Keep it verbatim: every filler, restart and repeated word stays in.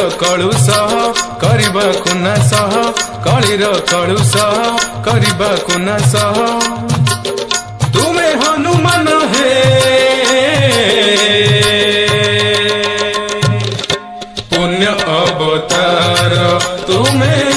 कलुष करबाकु नाश कलीर कलुष करबाकु नाश तुमे हनुमान हे पुण्य अवतार तुमे